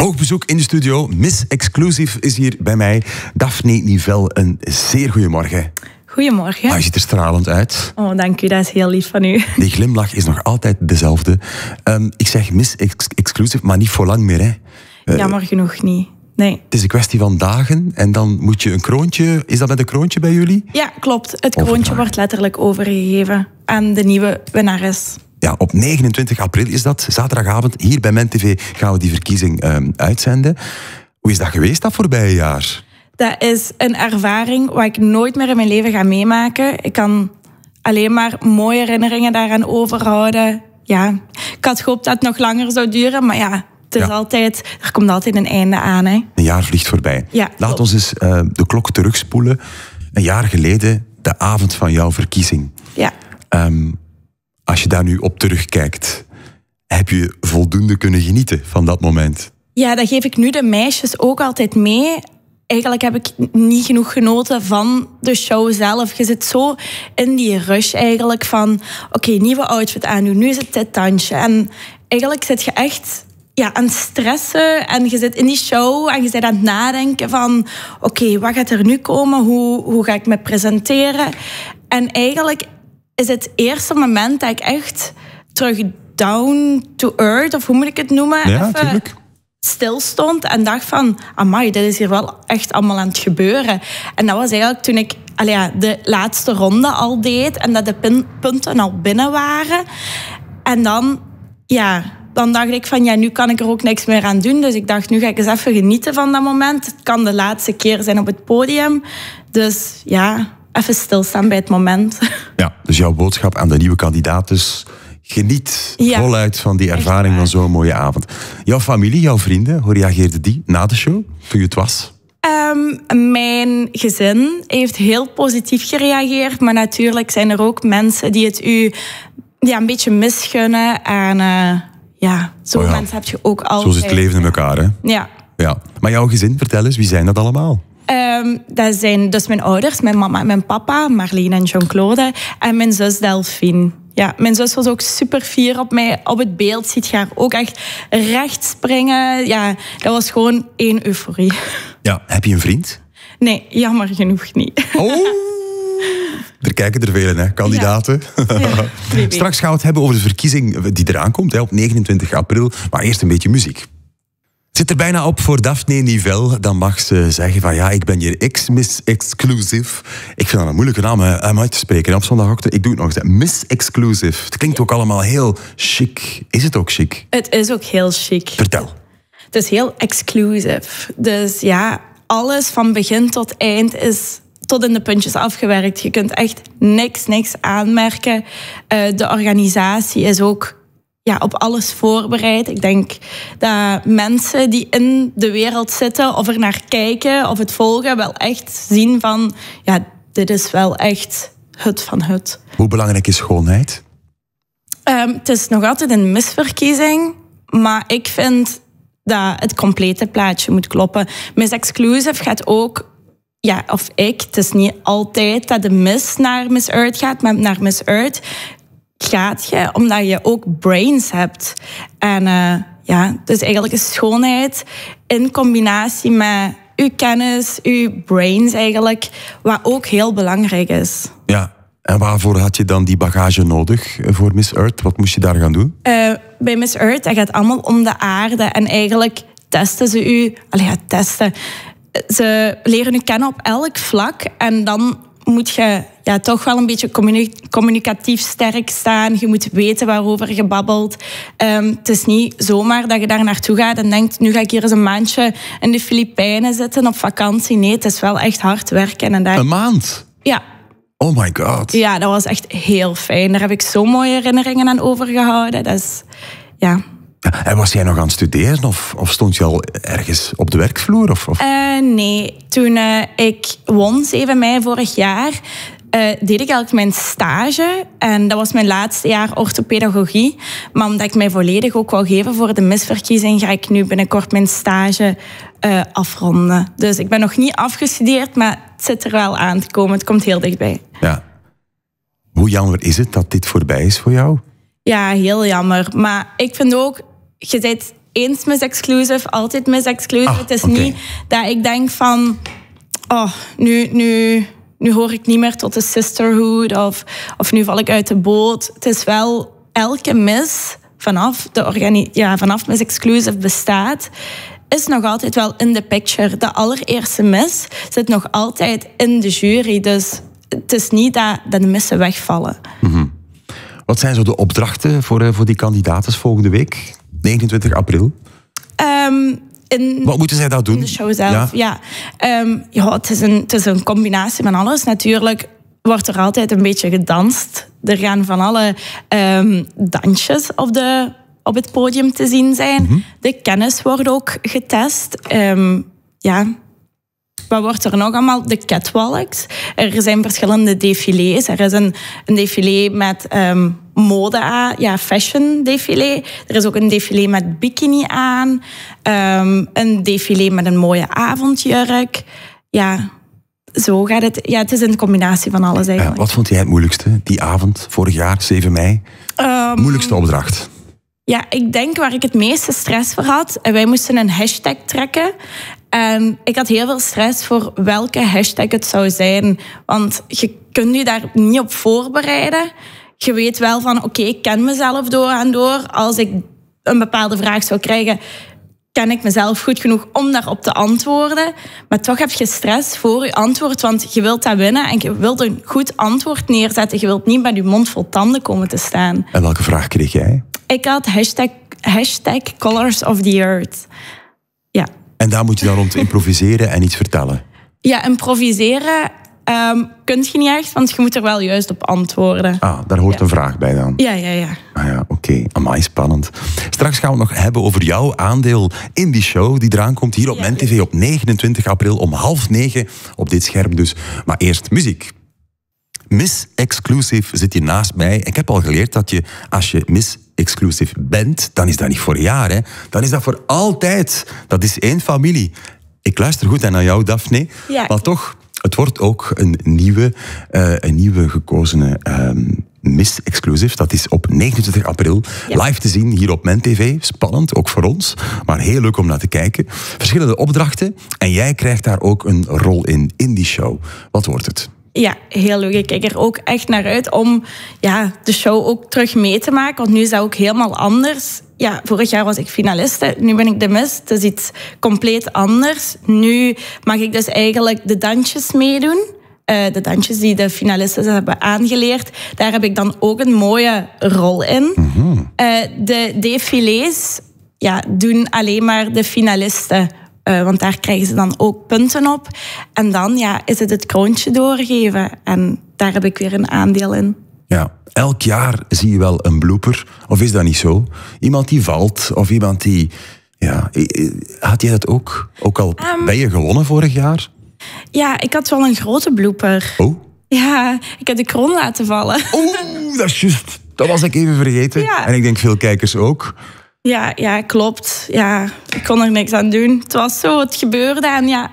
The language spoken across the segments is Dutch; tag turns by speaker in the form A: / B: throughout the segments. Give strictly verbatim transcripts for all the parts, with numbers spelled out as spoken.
A: Hoog bezoek in de studio. Miss Exclusive is hier bij mij. Daphne Nivelle, een zeer goeiemorgen.
B: Goedemorgen.
A: Ah, je ziet er stralend uit.
B: Oh, dank u. Dat is heel lief van u.
A: Die glimlach is nog altijd dezelfde. Um, ik zeg Miss Ex- Exclusive, maar niet voor lang meer, hè? Uh,
B: Jammer genoeg niet. Nee.
A: Het is een kwestie van dagen en dan moet je een kroontje... Is dat met een kroontje bij jullie?
B: Ja, klopt. Het kroontje wordt letterlijk overgegeven aan de nieuwe winnares.
A: Ja, op negenentwintig april is dat. Zaterdagavond, hier bij Men T V gaan we die verkiezing um, uitzenden. Hoe is dat geweest, dat voorbije jaar?
B: Dat is een ervaring wat ik nooit meer in mijn leven ga meemaken. Ik kan alleen maar mooie herinneringen daaraan overhouden. Ja, ik had gehoopt dat het nog langer zou duren, maar ja... Het is ja. altijd, er komt altijd een einde aan. Hè.
A: Een jaar vliegt voorbij.
B: Ja,
A: Laat klopt. ons eens uh, de klok terugspoelen. Een jaar geleden, de avond van jouw verkiezing.
B: Ja.
A: Um, als je daar nu op terugkijkt, heb je voldoende kunnen genieten van dat moment?
B: Ja, dat geef ik nu de meisjes ook altijd mee. Eigenlijk heb ik niet genoeg genoten van de show zelf. Je zit zo in die rush eigenlijk van... Oké, okay, nieuwe outfit aandoen, nu is het dit tandje. En eigenlijk zit je echt... Ja, aan het stressen en je zit in die show en je bent aan het nadenken van... Oké, okay, wat gaat er nu komen? Hoe, hoe ga ik me presenteren? En eigenlijk is het eerste moment dat ik echt terug down to earth, of hoe moet ik het noemen?
A: Ja,
B: even
A: tuurlijk.
B: Stil stond en dacht van... Amai, dit is hier wel echt allemaal aan het gebeuren. En dat was eigenlijk toen ik allee, ja, de laatste ronde al deed en dat de pin, punten al binnen waren. En dan, ja... Dan dacht ik van, ja, nu kan ik er ook niks meer aan doen. Dus ik dacht, nu ga ik eens even genieten van dat moment. Het kan de laatste keer zijn op het podium. Dus ja, even stilstaan bij het moment.
A: Ja, dus jouw boodschap aan de nieuwe kandidaat is... Geniet ja. voluit van die ervaring van zo'n mooie avond. Jouw familie, jouw vrienden, hoe reageerden die na de show, toen je het was?
B: Um, mijn gezin heeft heel positief gereageerd. Maar natuurlijk zijn er ook mensen die het u ja, een beetje misgunnen. En... Uh, Ja, zo'n oh ja. mensen heb je ook altijd.
A: Zo zit het leven in elkaar, hè?
B: Ja.
A: ja. Maar jouw gezin, vertel eens, wie zijn dat allemaal?
B: Um, dat zijn dus mijn ouders, mijn mama en mijn papa, Marleen en Jean-Claude. En mijn zus Delphine. Ja, mijn zus was ook super fier op mij. Op het beeld ziet je haar ook echt recht springen. Ja, dat was gewoon één euforie.
A: Ja, heb je een vriend?
B: Nee, jammer genoeg niet.
A: Oh! Er kijken er velen, hè, kandidaten. Ja. Ja, straks gaan we het hebben over de verkiezing die eraan komt, hè, op negenentwintig april. Maar eerst een beetje muziek. Het zit er bijna op voor Daphne Nivelle. Dan mag ze zeggen van ja, ik ben hier ex-Miss Exclusive. Ik vind dat een moeilijke naam om uit te spreken op zondagochtend. Ik doe het nog eens. Miss Exclusive. Het klinkt ook allemaal heel chic. Is het ook chic?
B: Het is ook heel chic.
A: Vertel.
B: Het is heel exclusive. Dus ja, alles van begin tot eind is... tot in de puntjes afgewerkt. Je kunt echt niks, niks aanmerken. Uh, de organisatie is ook ja, op alles voorbereid. Ik denk dat mensen die in de wereld zitten... of er naar kijken of het volgen... wel echt zien van... ja, dit is wel echt het van het.
A: Hoe belangrijk is schoonheid?
B: Um, het is nog altijd een misverkiezing. Maar ik vind dat het complete plaatje moet kloppen. Miss Exclusive gaat ook... Ja, of ik. Het is niet altijd dat de Miss naar Miss Earth gaat, maar naar Miss Earth gaat je omdat je ook brains hebt. En uh, ja, dus eigenlijk is schoonheid in combinatie met uw kennis, uw brains eigenlijk, wat ook heel belangrijk is.
A: Ja, en waarvoor had je dan die bagage nodig voor Miss Earth? Wat moest je daar gaan doen?
B: Uh, bij Miss Earth, dat gaat allemaal om de aarde. En eigenlijk testen ze u... Allee, ja, testen... Ze leren u kennen op elk vlak. En dan moet je ja, toch wel een beetje communi- communicatief sterk staan. Je moet weten waarover je babbelt. Um, het is niet zomaar dat je daar naartoe gaat en denkt... nu ga ik hier eens een maandje in de Filipijnen zitten op vakantie. Nee, het is wel echt hard werken. En daar...
A: Een maand?
B: Ja.
A: Oh my god.
B: Ja, dat was echt heel fijn. Daar heb ik zo mooie herinneringen aan overgehouden. Dat is... Ja...
A: En was jij nog aan het studeren of, of stond je al ergens op de werkvloer? Of, of?
B: Uh, nee, toen uh, ik won, zeven mei vorig jaar, uh, deed ik eigenlijk mijn stage. En dat was mijn laatste jaar orthopedagogie. Maar omdat ik mij volledig ook wou geven voor de misverkiezing, ga ik nu binnenkort mijn stage uh, afronden. Dus ik ben nog niet afgestudeerd, maar het zit er wel aan te komen. Het komt heel dichtbij.
A: Ja. Hoe jammer is het dat dit voorbij is voor jou?
B: Ja, heel jammer. Maar ik vind ook... Je bent eens Miss Exclusive, altijd Miss Exclusive.
A: Ah,
B: het is
A: okay.
B: niet dat ik denk van... Oh, nu, nu, nu hoor ik niet meer tot de sisterhood of, of nu val ik uit de boot. Het is wel elke Miss vanaf, de organi- ja, vanaf Miss Exclusive bestaat... is nog altijd wel in de picture. De allereerste Miss zit nog altijd in de jury. Dus het is niet dat, dat de missen wegvallen.
A: Mm-hmm. Wat zijn zo de opdrachten voor, voor die kandidaten volgende week? negenentwintig april?
B: Um, in,
A: Wat moeten zij dat doen?
B: In de show zelf, ja. Ja, um, ja het, is een, het is een combinatie van alles. Natuurlijk wordt er altijd een beetje gedanst. Er gaan van alle um, dansjes op, de, op het podium te zien zijn. Mm-hmm. De kennis wordt ook getest. Um, ja... Wat wordt er nog allemaal? De catwalks. Er zijn verschillende défilés. Er is een, een défilé met um, mode aan, ja, fashion défilé. Er is ook een défilé met bikini aan. Um, een défilé met een mooie avondjurk. Ja, zo gaat het. Ja, het is een combinatie van alles eigenlijk.
A: Ja, wat vond jij het moeilijkste die avond, vorig jaar, zeven mei? Um, Moeilijkste opdracht?
B: Ja, ik denk waar ik het meeste stress voor had. Wij moesten een hashtag trekken. En ik had heel veel stress voor welke hashtag het zou zijn. Want je kunt je daar niet op voorbereiden. Je weet wel van, oké, okay, ik ken mezelf door en door. Als ik een bepaalde vraag zou krijgen, ken ik mezelf goed genoeg om daarop te antwoorden. Maar toch heb je stress voor je antwoord, want je wilt dat winnen en je wilt een goed antwoord neerzetten. Je wilt niet met je mond vol tanden komen te staan.
A: En welke vraag kreeg jij?
B: Ik had hashtag, hashtag Colors of the Earth. Ja.
A: En daar moet je dan rond improviseren en iets vertellen?
B: Ja, improviseren um, kun je niet echt, want je moet er wel juist op antwoorden.
A: Ah, daar hoort
B: ja.
A: een vraag bij dan?
B: Ja, ja, ja.
A: Ah ja, oké. Okay. Amai, spannend. Straks gaan we het nog hebben over jouw aandeel in die show die eraan komt hier op ja. MenTV op negenentwintig april om half negen op dit scherm dus. Maar eerst muziek. Miss Exclusive zit hier naast mij. Ik heb al geleerd dat je, als je Miss Exclusive bent, dan is dat niet voor een jaar, hè. Dan is dat voor altijd. Dat is één familie. Ik luister goed naar jou, Daphne.
B: Ja.
A: Maar toch, het wordt ook een nieuwe, uh, een nieuwe gekozene um, Miss Exclusive. Dat is op negenentwintig april ja. live te zien hier op MenTV. Spannend, ook voor ons. Maar heel leuk om naar te kijken. Verschillende opdrachten. En jij krijgt daar ook een rol in, in die show. Wat wordt het?
B: Ja, heel leuk. Ik kijk er ook echt naar uit om ja, de show ook terug mee te maken. Want nu is dat ook helemaal anders. Ja, vorig jaar was ik finaliste. Nu ben ik de Miss. Het is iets compleet anders. Nu mag ik dus eigenlijk de dansjes meedoen. Uh, de dansjes die de finalisten hebben aangeleerd. Daar heb ik dan ook een mooie rol in. Mm-hmm. Uh, de défilés ja, doen alleen maar de finalisten. Uh, want daar krijgen ze dan ook punten op. En dan ja, is het het kroontje doorgeven. En daar heb ik weer een aandeel in.
A: Ja, elk jaar zie je wel een blooper. Of is dat niet zo? Iemand die valt, of iemand die... Ja, had jij dat ook? Ook al um, ben je gewonnen vorig jaar?
B: Ja, ik had wel een grote blooper.
A: Oh?
B: Ja, ik heb de kroon laten vallen.
A: Oeh, dat is juist. Dat was ik even vergeten. Ja. En ik denk veel kijkers ook.
B: Ja, ja, klopt. Ja, ik kon er niks aan doen. Het was zo, het gebeurde en ja...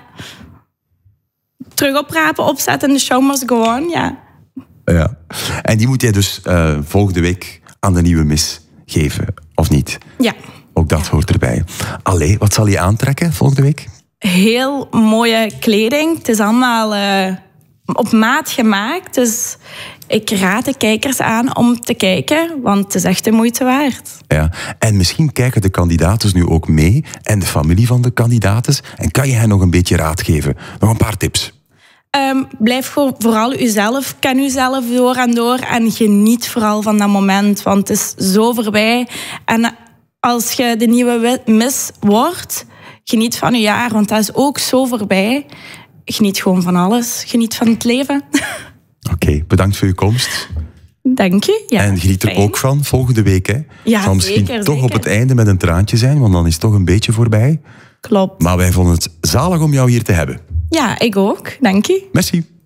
B: Terug oprapen, opzetten en de show must go on, ja.
A: Ja. En die moet jij dus uh, volgende week aan de nieuwe Miss geven, of niet?
B: Ja.
A: Ook dat
B: ja.
A: hoort erbij. Allee, wat zal je aantrekken volgende week?
B: Heel mooie kleding. Het is allemaal uh, op maat gemaakt, dus... Ik raad de kijkers aan om te kijken, want het is echt de moeite waard.
A: Ja, en misschien kijken de kandidaten nu ook mee en de familie van de kandidaten. En kan je hen nog een beetje raad geven? Nog een paar tips.
B: Um, blijf voor, vooral uzelf. Ken uzelf door en door en geniet vooral van dat moment, want het is zo voorbij. En als je de nieuwe Miss wordt, geniet van je jaar, want dat is ook zo voorbij. Geniet gewoon van alles. Geniet van het leven.
A: Oké, okay, bedankt voor je komst.
B: Dank je. Ja,
A: en geniet er
B: fijn.
A: ook van volgende week. Hè?
B: Ja,
A: zal misschien
B: zeker,
A: toch
B: zeker.
A: op het einde met een traantje zijn, want dan is het toch een beetje voorbij.
B: Klopt.
A: Maar wij vonden het zalig om jou hier te hebben.
B: Ja, ik ook. Dank je.
A: Merci.